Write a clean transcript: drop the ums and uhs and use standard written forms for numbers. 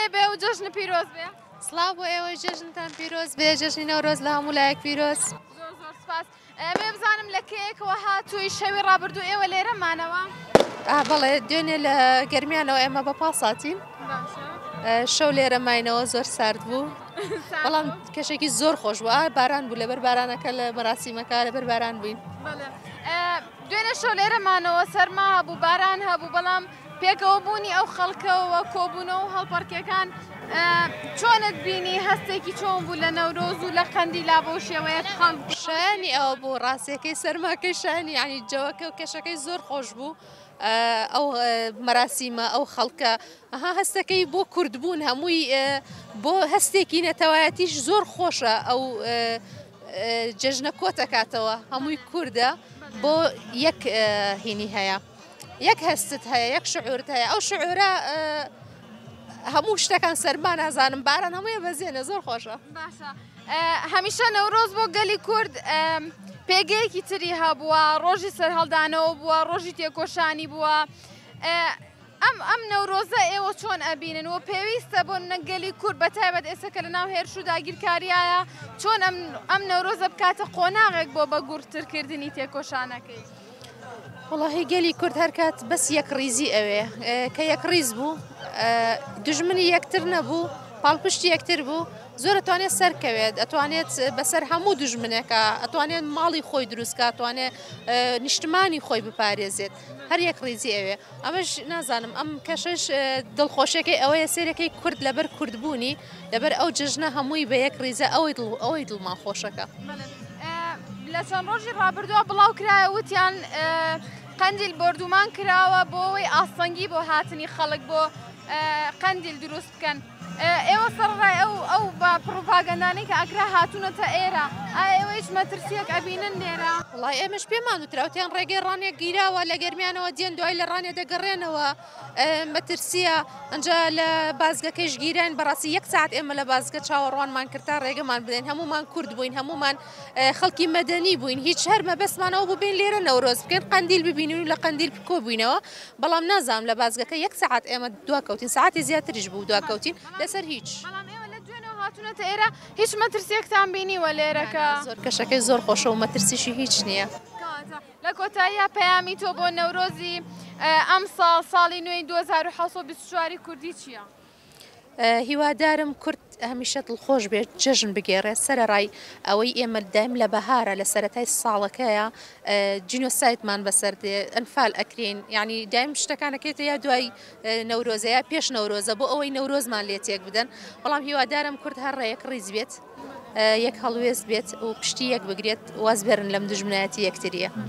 لێ بێ و جەژن پیرۆز بێ. سڵاو بۆ ئێوە جەژنتان پیرۆز بێ، جەژنی نەورۆز لە هەموو لایەک پیرۆز. زۆر زۆر سپاس. ئەمێ بزانم لە کەیەکەوە هاتووی شەوی ڕابردوو ئێوە لێرەمانەوە؟ بەڵێ دوێنێ لە گەرمیانەوە ئێمە بە پاساتین. شەو لێرە ماینەوە زۆر سارد بوو. بەڵام کەشێکی زۆر خۆش بوو. باران بوو لەبەر بارانەکە لە مەراسیمەکە لەبەر باران بووین. دوێنێ شەو لێرەمانەوە سەرما هەبوو باران هەبوو بەڵام پێکەوە بوونی ئەو خەڵکەوە کۆبوونەوە و هەڵپەرکەکان چۆنت بینی هەستێکی چۆن بوو لە نەورۆز و لە قەندیلا بۆ شێوەیەک خەڵک شایانی ئەوە بوو ڕاستیەکەی سەرماکەی شانی ینی جەوەکە و کەشەکەی زۆر خۆش بوو. ئەو مەراسیمە ئەو خەڵکە هەستەکەی بۆ کوردبوون هەمووی بۆ هەستێکی نەتەوایەتیش زۆر خۆشە ئەو جەژنە کۆتەکاتەوە هەمووی کووردە بۆ یەک هینی هەیە یەک هەستت هەیە یەک شعورت هەیە ئەو شعورە هەموو شتەکان سەرما نازانم باران هەموویە بەزێنە زۆر خۆشە. باشە هەمیشە نەورۆز بۆ گەلی کورد پێگەیەکی تری هەبووە ڕۆژی سەر هەڵدانەوە بووە ڕۆژی تێکۆشانی بووە. ئەم نەورۆزە ئێوە چۆن ئەبینن و پێویستە بۆ نەگەلی کورد بەتایبەت ئێستا کە لە ناو هێرش و داگیرکاریایە چۆن ئەم نەورۆزە بکاتە قۆناغێک بۆ بەگورتترکردنی تێکۆشانەکەی؟ وڵاهی گەلی کورد هەرکات بەس یەک ڕیزی ئەوێ کە یەک ڕیز بوو دژمنی یەکتر نەبوو پاڵپشتی یەکتر بوو زۆر ئەتوانێت سەرکەوێت ئەتوانێت بەسەر هەموو دژمنەکە ئەتوانێت ماڵی خۆی دروستکە ئەتوانێت نیشتمانی خۆی بپارێزێت هەر یەک ڕیزی ئەوێ ئەمەش نازانم ئەم کەشش دڵخۆشیەکەی ئەوەیە سێرەکەی کورد لەبەر کوردبوونی لەبەر ئەو جژنە هەمووی بە یەک ڕیزە ئەوەی دڵمان خۆشەکە. لە چەند ڕۆژی ڕابردووە بڵاو کرایە وتیان قەندیل بردومان کراوە بۆ ئەوەی ئاسەنگی بۆ هاتنی خەڵک بۆ قەندیل دروست بکەن. ئێوە سەرڕای ئەو بە پڕۆپاگەندانەی کە ئەکرا هاتوونەتە ئێرە ئێوە هیچ مەترسیەک ئەبینن لێرە؟ وڵای ئێمەش پێمان وتراوتیان ڕێگەی ڕانێک گیراوە لە گەرمیانەوە دێن دوای لە ڕانێ دەگەڕێنەوە مەترسیە ئەنجا لە بازگەکەیش گیران بەڕاستی یەک ساعت ئێمە لە بازگە چاوەڕوانمان کرتا ڕێگەمان بدەین هەمومان کورد بووین هەمومان خەڵکی مەدەنی بووین هیچ هەر مەبەستمانەوە ببین لێرە نەورۆز بکەین قەندیل ببینین و لە قەندیل کۆ بووینەوە بەڵام نازانم لە بازگەکە یەک ساعت ئێمە دواکەوتین ساعتی زیاتریش بوو دواکەوتین لەسەر هیچ. هاتوونەتە ئێرە هیچ مەترسیەکتان بینیوە لێرەکە؟ زۆر کەشەکەی زۆر خۆشە و مەترسیشی هیچ نییە. لە کۆتاییە پەیامی تۆ بۆ نەورۆزی ئەم ساڵی نوێی 2024 کوردی چییە؟ هیوادارم کورد هەمیشە دڵخۆش بێت جەژن بگێڕێت سەرەڕای ئەوەی ئێمە دایم لە بەهارە لە سەرەتای ساڵەکەیە جینۆسایتمان بەسەردێ ئەنفال ئەکرین یعنی دایم شتەکانەکەێتە یا دوای نەورۆزەیە پێش نەورۆزە بۆ ئەوەی نەورۆزمان لێ تێک بدەن بەڵام هیوادارم کورد هەر ڕێیەک ڕیز بێت یەک هەڵوێست بێت و پشتی یەک بگرێت واز بێرن لەم دژمنایەتی یەکتریە.